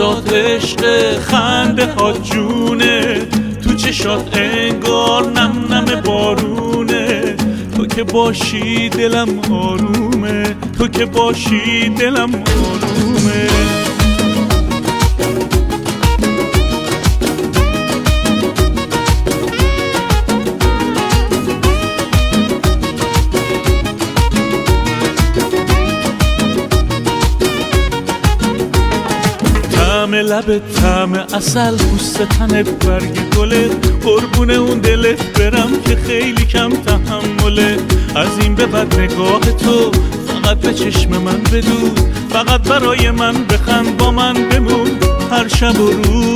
نفسات عشق خنده ها جونه، تو چشات انگار نم نم بارونه. تو که باشی دلم آرومه، تو که باشی دلم آرومه. طعم لبت طعم عسل، پوست تنت برگ گلت، قربون اون دلت برم که خیلی کم تحمله. از این به بعد نگاه تو فقط به چشم من بدو، فقط برای من بخند، با من بمون هر شب و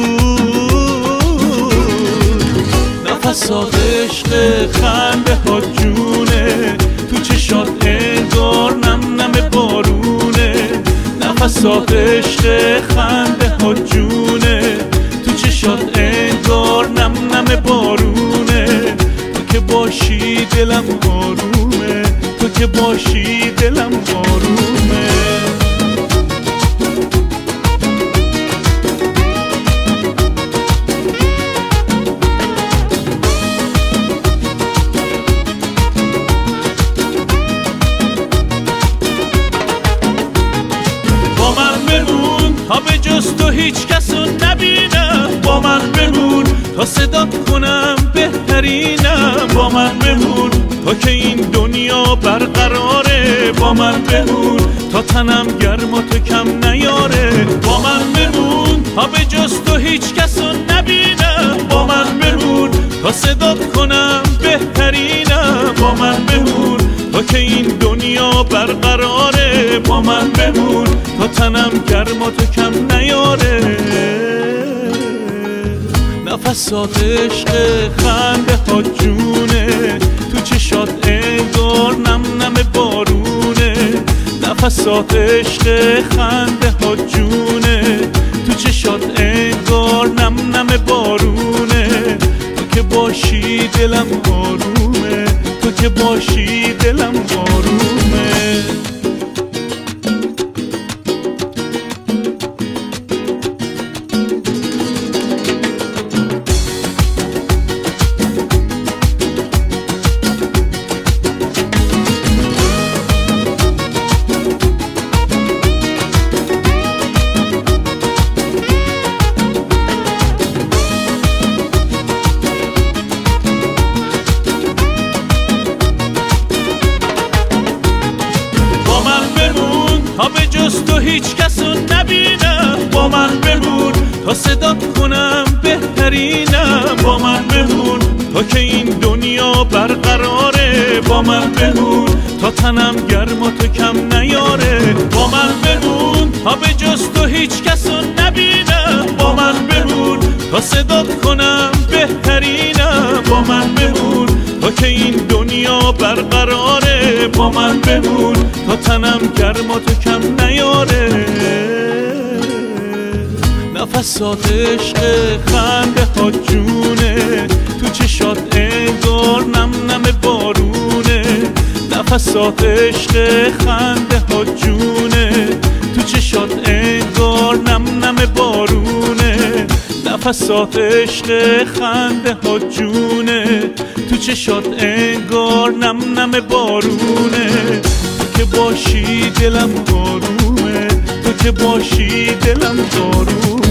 روز. نفسات عشق خنده ها جونه، تو چشات انگار نم نم بارونه. نفسات عشق خنده ها جونه، تو چشات انگار نم نم بارونه. تو که باشی دلم آرومه، تو که باشی دلم آرومه. تا به جز تو هیچ کسو نبینم، با من بمون تا صدات کنم بهترینم. با من بمون تا که این دنیا برقراره، با من بمون تا تنم گرم و تو کم نیاره. با من بمون تا به جز تو هیچ کسو نبینم، با من بمون تا صدات کنم بهترینم. با من بمون تا که این دنیا برقراره، با من بمون تا تنم گرم و تو کم نیاره. نفسات عشق خنده ها جونه، تو چشات انگار نم نم بارونه. نفسات عشق خنده ها جونه، تو چشات انگار نم نم بارونه. تو که باشی دلم آرومه، تو که باشی دلم آرومه. تا به جز تو هیچ کسو نبینم، با من بمون تا صدات کنم بهترینم. با من بمون تا که این دنیا برقراره، با من بمون تا تنم گرم و تو کم نیاره. با من بمون تا به جز تو هیچ کسو نبینم، با من بمون تا صدات کنم بهترینم. با من بمون تا که این دنیا برقراره، با من بمون تا تنم گرم و تو کم نیاره. نفسات عشق خنده ها جونه، تو چشات انگار نم نم بارونه. نفسات عشق خنده ها جونه، تو چشات انگار نم نم بارونه. نفسات عشق خنده ها جونه، تو چشات انگار نم نم بارونه. تو که باشی دلم آرومه، تو که باشی دلم آرومه.